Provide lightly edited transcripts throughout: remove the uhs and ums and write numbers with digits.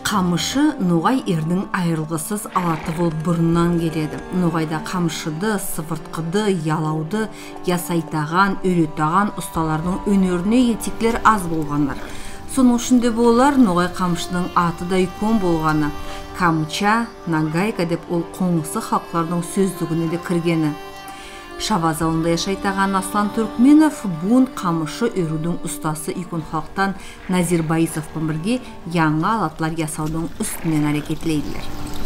Камышы ноғай ердің айырылғысыз алаты болып бұрыннан келеді. Ноғайда камышыды, сыпыртқыды, ялауды, ясайтаған, үйретаған ұсталардың өнеріне етеклер аз болғандар. Соның үшінде болар ноғай камышының аты да икон болғаны. Камыча, нагайка деп ол қоңысы халқлардың сөздігіне де кіргені. Шабаз ауылында яшайтаған Аслан Түркменов буын камышы өрудің ұстасы икон халықтан Назир Байысовпен бірге яңа алатлар ясаудың үстінен әрекетлейділер.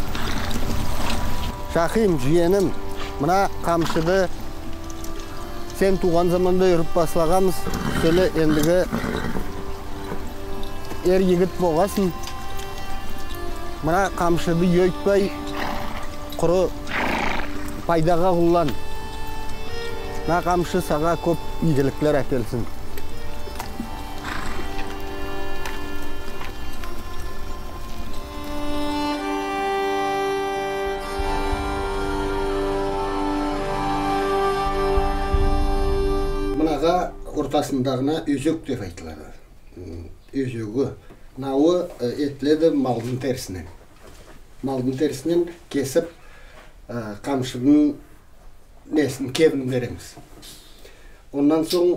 Шахим, жиенім, мына камышыды сен туған заманда өріп басылағамыз, сөйлі ендігі егіт болғасын. Мына камышыды өйтпай, құры пайдаға құллан. Мына камышы саға көп игіліктер әкелсін. Мұнаға ортасындағына өзек деп айтылады. Өзегі. Науы етіледі малдың терісінен. Малдың терісінен кесіп камышының несін кебін береміз. Ondan соң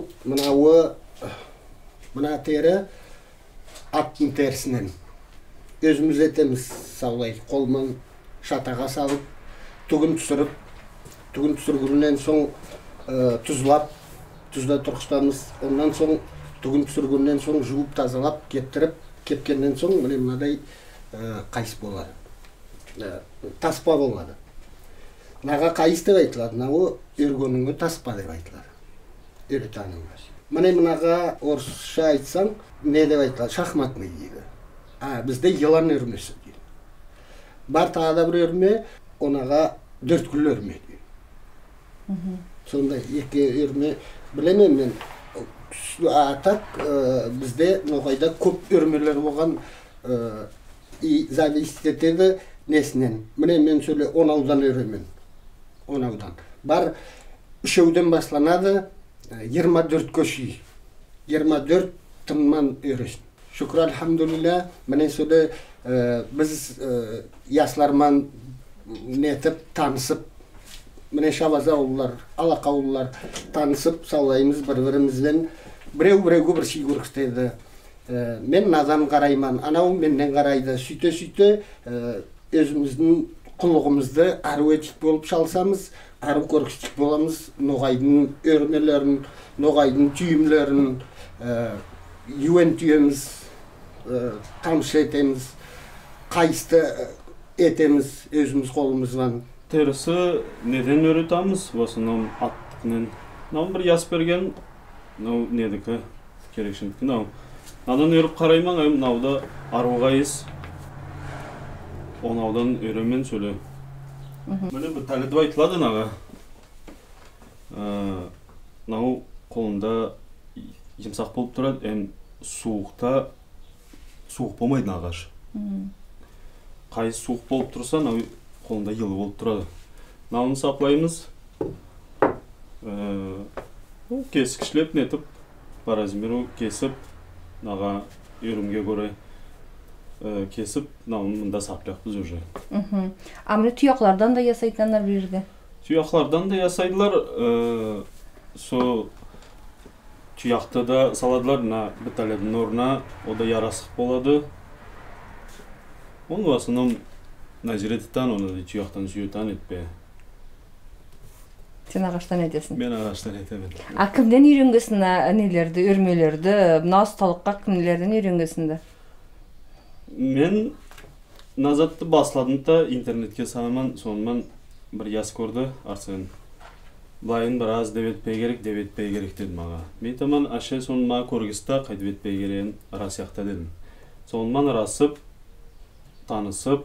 мына тері аттың терісінен өзіміз етеміз, саулайды, қолмен шатаға салып, түгін түсіргеннен соң тұзлап, тұзда тұрғызамыз. Ondan соң түгін түсіргеннен соң жуып тазалап, кептіріп, кепкеннен соң мынадай қайыс болады. Таспа болады. Наға қайыс деп айтылады, науы өргеніңгі таспа деп айтылады. Өретаныңыз. Мұнаға орысша айтсаң, не деп айтылады? Шахматный дейді. Бізде елан өрмесі дейді. Бар тағада бір өрме, онаға дөрткүл өрме дейді. Сонда екі өрме білемем мен. Атак бізде ноғайда көп өрмелер болған зависит етеді несінен. Мен сөйле 10 аудан өремен. 10 аудан. Бар үшеуден басланады 24 көші. 24 тымман өресін. Шүкір альхамдулилля, мен сөйле біз ясларман нетіп, танысып, мен шабаза ауылар, алақа ауылар танысып, саулаймыз бір-бірімізбен. Біреу-біреуге бір шей көрістеді. Мен назан қарайман, анау менден қарайды. Сөйте-сөйте өзіміздің құлығымызды ару етік болып шалсамыз, ару көргістік боламыз. Ноғайдың өрмелерін, ноғайдың түйімлерін юен түйеміз, тамшы етеміз, қайысты етеміз өзіміз қолымыздан. Терісі неден өретамыз? Осының аттықнен. Науын бір яс берген, нау недікі керекшіндікі нау. Надан өріп қарайман, науда ару қайыс. Онаудан өремен сөйле. Мені бір тәлетіп айтылады наға. Нау қолында емсақ болып тұрады, суықта суық болмайды нағаш. Қайыс суық болып тұрса, нау қолында елі болып тұрады. Науын саплаймыз. Кескішлеп нетіп, баразмеру кесіп, наға өрімге көрі кесіп, науын мұнда сапляқпыз уже. Амны тұяқлардан да ясайтанар бір жерде? Тұяқлардан да ясайдылар. Со тұяқты да саладылар, бітәлердің орына, о да ярасық болады. Оның басының назиретітан, оны да тұяқтан сүйетан етпе. Сен ағаштан етесің? Мен ағаштан етемін. Кімден үйренгесін нелерді, өрмелерді, мына ұсталыққа кімдерден үйренгесінді? Мен назатты басладым да интернетке санаман, соныман бір яс көрді арсығын. Бұлайын бір аз деветпей керек дедім маға. Мен таман ашы соныма көргісті қайды бетпей керен расияқта дедім. Соныман расып, танысып,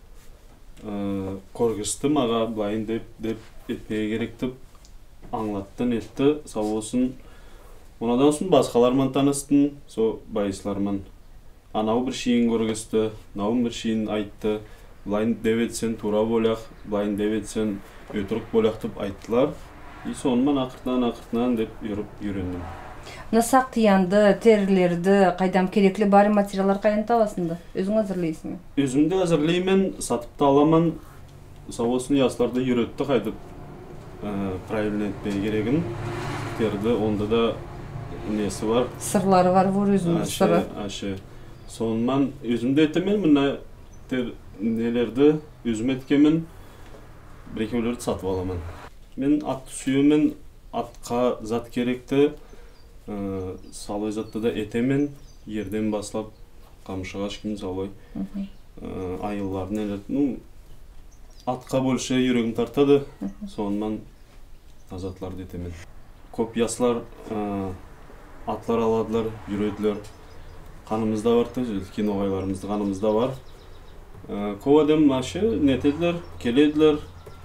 көргісті маға бұлайын деп етпей керектіп аңлаттын етті, сау болсын. Онадан соң басқаларман таныстын, со байысларман. Анау бір шейін көргісті, науын бір шейін айтты. Бұлайын деветсен тура болақ, бұлайын деветсен өтірік болақ деп айттылар. И сонымен ақыртынан деп үйрендім. Мына сак тыянды, терилерди, кайдам керекли баары материалдар кайдан табасыңды? Өзүң азырлайсыңбы? Өзүмдү азырлаймен, сатып да аламын. Сабосын ясларды үйрөттү кайтып правильно этпей керегин. Терди, онда да несі бар. Сырлары бар бу өзүнүн сыры. Сонунан өзүмдү этемен, мына нелерди өзүм эткенмин, бир-экөөлөрдү сатып аламын. Мен атты сүйөмүн, атка зат керекти, салой затты да этемен, ерден башлап камышыга ешким салой. Айыллардын эле, атка больше жүрөгүм тартады, сонунан затларды этемен. Көп яслар атлар аладылар, жүрөдүлөр. Канымызда бар, киногайларымызды канымызда бар. Көп адам ашы нетедилер, келедилер.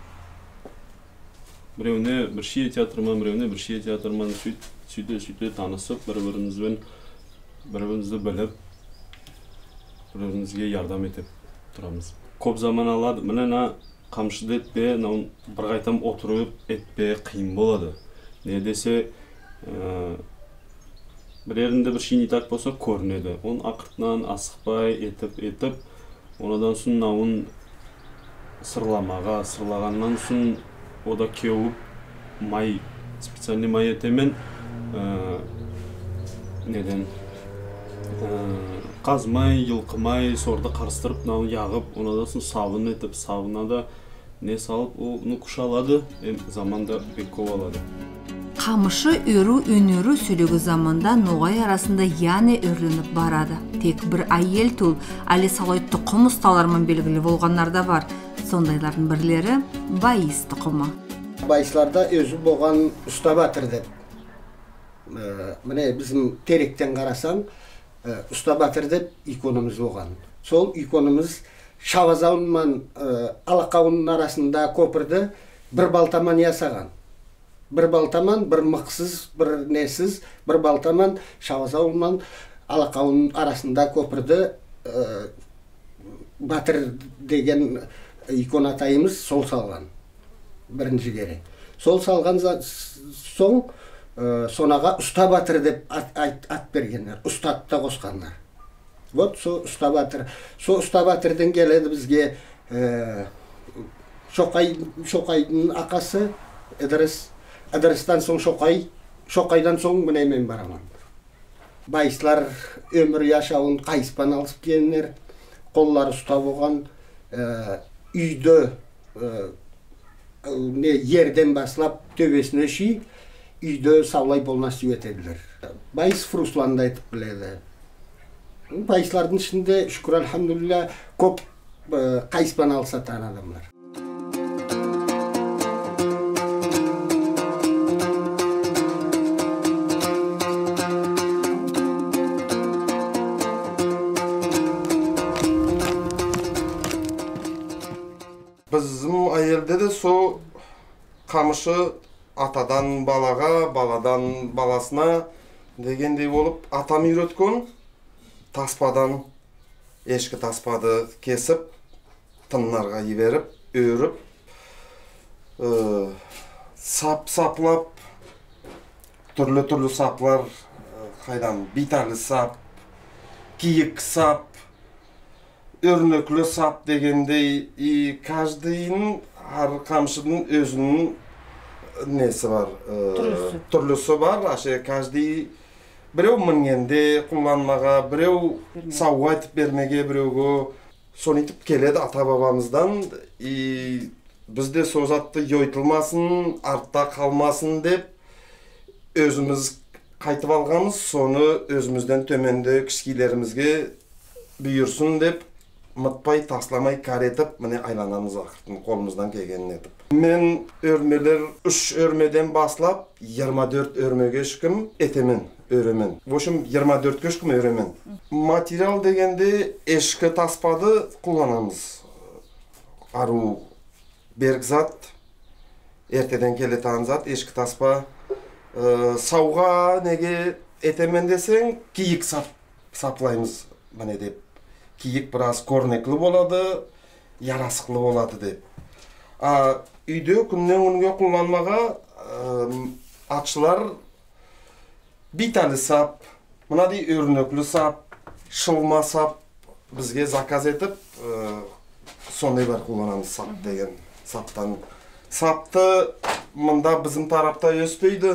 Бирөөүнө бир шие театрман, бирөөүнө бир шие театрман, сүйтө таанышып, бири-бирибизди билип, бири-бирибизге жардам этип турабыз. Көп заман алады. Мына камшыды этпе, бир кайтам отуруп этпе кыйын болду. Не десе, bir yerinde bir şeyini tak bolsa көрүнөдү. Он акыртынан асыкпай этип, онадан соң наун сырлагандан соң ода кеуіп май, специальный май этемен неден казмай, жылкымай, сорды карыстырып, наун ягып, онадан соң сабын этип, сабына да не салып, onu кушалады, заманда бек көп алады. Камышы өрүү өнөрү сүйлөгү заманда ногай арасында яны өрлөнүп барады. Тек бир айел тул, али салой тукум усталарман белгили болгондар да бар. Сондайлардын бирлери Байыс тукуму. Байысларда өзү болгон уста батыр деп. Мына биздин теректен карасаң, уста батыр деп иконумуз болгон. Сол иконумуз Шабазаунман Алакаунун арасында көпүрдү бир балтаман ясаган. Bir baltaman, bir mıksız, bir nesiz, bir baltaman Şavazavulman Alakavunun arasında köprüde Batır degen ikon atayımız sol salgan. Birinci kere. Sol salgan soň sonaga Usta Batır dep at bergenler. Ustad da koskanlar. Вот so Usta Batır. So Usta Batır'dan geledi bizge Şokay'ın akası Adrestan soň Şokaydan soň mine men baraman. Bayıslar ömür yaşawyny kayıspan alıp gelenler, kollary usta bolgan, üýde yerden baslap töbesine şi, üýde sawlay bolmasy etediler. Bayıs Fruslanda etip biledi. Bayıslardın içinde şükür elhamdülillah köp kayıspan alıp satan adamlar. Bizim ayelde de so kamışı atadan balaga, baladan balasına degендей olup atam үйrөткөн. Taspadan eşki taspады kesip tınlarga yiberip, örüp saplap türlü saplar kaydan bitarlı sap, kiyik sap, örnöklü sap degендей каждыйын har kamşının özünün nesi var? Türlüsü var. Aşağı каждый birew mingende kullanmaga, birew sawga etip bermege, birewge son itip keledi ata babamızdan. Bizde sozatты yoytulmasın, artta kalmasın dep özümüz kaytıp algamız, sonu özümüzden tömende kişkilerimizge büyürsün dep mıtpay taslamay kar etip mine aylanamız vakıtın kolumuzdan kelgenini etip. Men örmeler 3 örmeden baslap 24 örmege şüküm etemin, öremin. Boşum 24 köşküm öremin. Material degende eşki taspады kullanamız. Aru bergzat, erteden keleten zat, eşki taspa. Sawga nege etemen desen kiyik saplayımız mine dep. Kiyik biraz kornekli boladı, yarasıklı boladı dep. Үйдө күннен күнгө kullanmaga atçılar bitali sap, mına dey örnöklü sap, şılma sap bizge zakaz etip sonday bir kullanamız sap degen saptan. Saptı mında bizim tarafta öspeydi.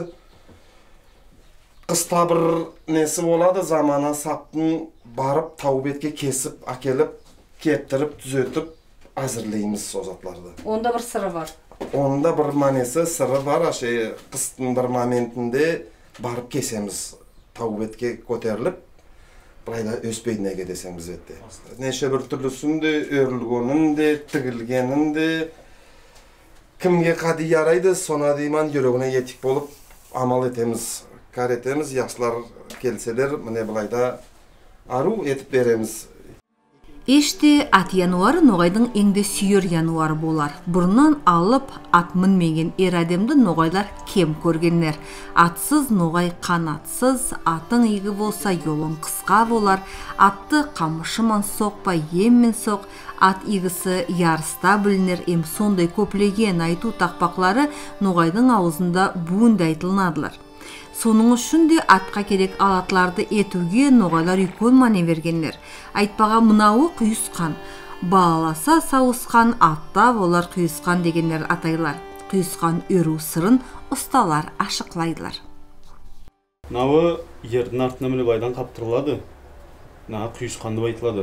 Kısta bir nesi oladı zamana saptın barıp tavbetke kesip, akelip, keptirip, düzötüp hazırlayımız o zatlarda. Onda bir sırrı var. Onda bir manesi, sırrı var. Kıstın bir momentinde barıp kesemiz. Tavbetke koterilip, burayla öspeydiğine gedesemiz etti. Neşe bir türlüsünde, örülgönünde, tigilgeninde, kimge kadi yaraydı, sona deyman yüreğine yetik bolup amal etemiz, kar etemiz, yaşlar kelseler, mine bulayda aru etip beremiz. Eşte at yanuarı Noğay'dың eňde süýer yanuary bolar. Burundan alıp at minmegen er adamdy Noğaylar kem körgenler. Atsız Noğay kanatsız, atın igi bolsa yolun kıska bolar. Atty kamышyman sokpa, yemmen sok. At igisi yarısta bilinir. Em sonday köplegen aytуу takpaklary Noğay'dың awuzynda bugunda aytylnadylar. Sonun üçin de atqa kerek alatlardı etüge Noğaylar ükön mane bergenler. Aytpaga mınawu kuyuskan, bağlasa sawuskan, atta bolar kuyuskan degenler ataylar. Kuyuskan örүү sırın ustalar aşıklaydılar. Nawy yerden artına mine baydan kaptırılады. Na kuyuskan dep aytılады.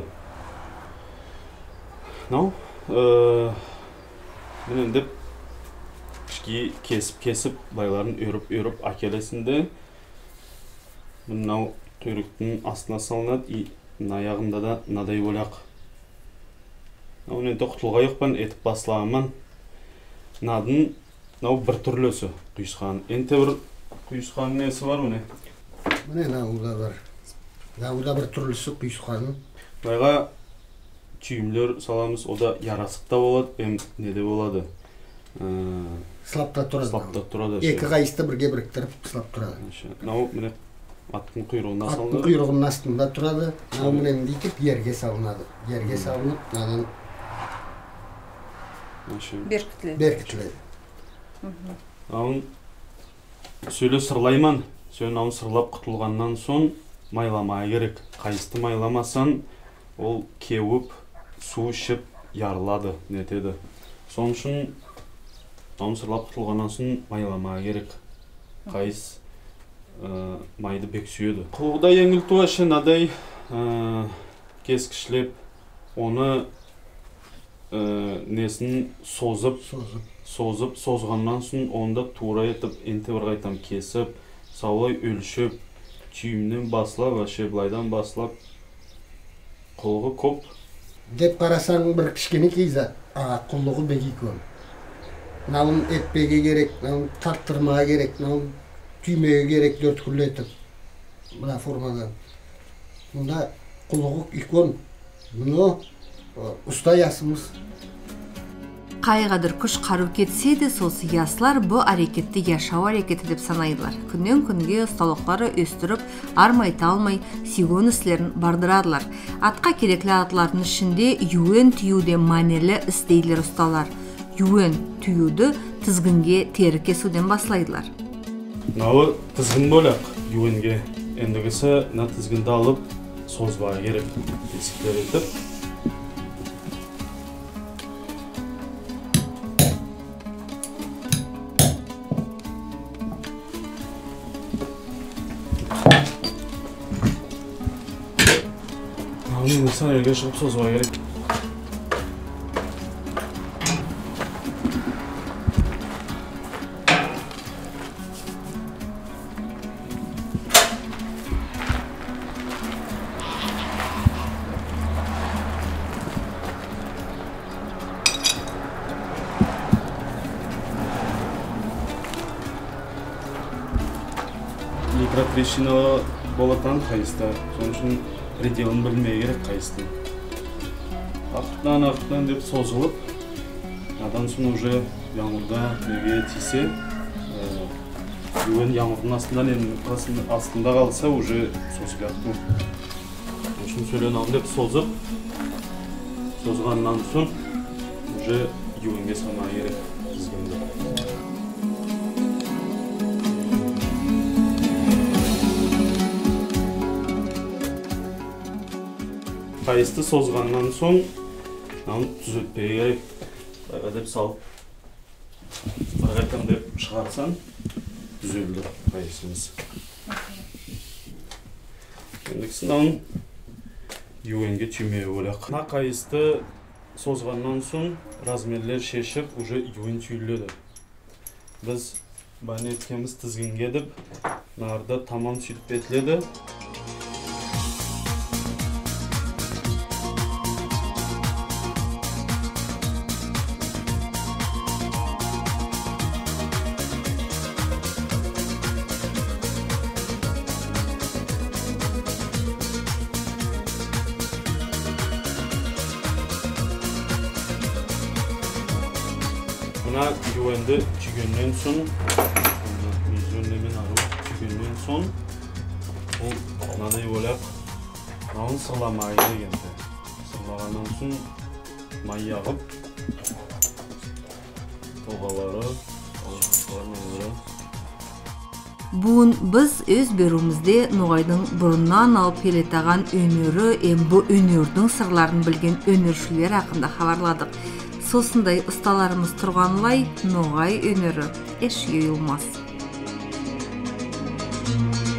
Naw, mine dep kesip bayların örüp akelesinde mınaw törüktün astına salınat, ayağında da naday bolak. Onu kutulga yokpan etip baslağıman nadın bir türlüsü kuyuskan. Ente bir kuyuskanın nesi var mı ne? Mine nawda var. Nawda bir türlüsü kuyuskanın. Bayga tüyümler salamız, o da yarasıkta bolad, hem nede boladı? Slapta turады. Slapta turады. Eki kayısты birge biriktirip slap turады. Naw mine attın kuyruğuna salınады. Attın kuyruğunun astında turады. Naw minen ditip yerge salınады. Yerge salınıp nadan berkitiledi. Nawn söyle sırlayman. Söyle nawn sırlap kutulgandan son maylamaya gerek. Kayısты maylamasan ol kewip su içip yarılады, netedi. Son üçün nawn sırlap kutulgandan son maylamaya gerek. Kayıs maydı bek süýedi. Kulda yeňiltip aşy naday keskişlep onu nesin sozgandan soň onda tuğra etip ente bir gaýtam kesip, sawlay ölçüp, tüýümden baslap, aşy bulaydan baslap kullugy kop Dep karasaň bir kişkene kiyza, kullugy beki kön. Nalın etpege gerek, nalın tarttırmaya gerek, nalın tüymeye gerek dört küllü etip. Buna formadan. Bunda kullugy ikon. Bunu usta yasımız. Qaygadır kuş qarup ketse de sosu yaslar bu hareketти yaşaw hareketi dep sanaydılar. Künden künge ustalıkları östürüp, armayta almay, süýgen islerin bardıradılar. Atqa kerekli atların içinde yüwen tüýüde maneli isdeydiler ustalar. Yüwen tüýüdü tizginge teri kesүүден baslaydılar. Nawy tizgin bolak yüwenge. Endegisi na tizginde alıp sozbaya gerek. Esikler etip insan elge çıkıp sozbaya gerek. Mikrotrещина болatan kayısta. Sonuç için predelini bilmeye gerek kayısta. Akıttan dep sozulup, adan sonra уже yağmurda nege tiyse, yüwen yağmurun astında kalsa уже sozulýar. Şunu söyleyen dep sozup, sozgandan soň уже yüwenge salmaya gerek tizginde. Kayısты sozgandan soң аны түзетпей керек. Деп салып бір қайтам деп шығарсаң түзелді кайысымыз. Ендігісін аны юенге түймей олақ. Кайысты sozgandan soң размерлер шешіп, уже юен түйіледі. Біз бәне еткеміз тізгінге деп, нарда тамам сүйтіп етіледі. Mına güvende tügünden son, yüzünlemin arı tügünden son, o nanay olaq, nanın sırlamayı degende. Sırlağandan son may yağıp, toğaları, alıqlarını Bugün biz öz bölümümüzde Noğay'dың burundan alıp keletağan önörü, bu önörдің sırlarını bilgen önörшілер hakkında xabarladık. Сосындай ысталарымыз тұрғанлай Ноғай өнері еш үйілмас.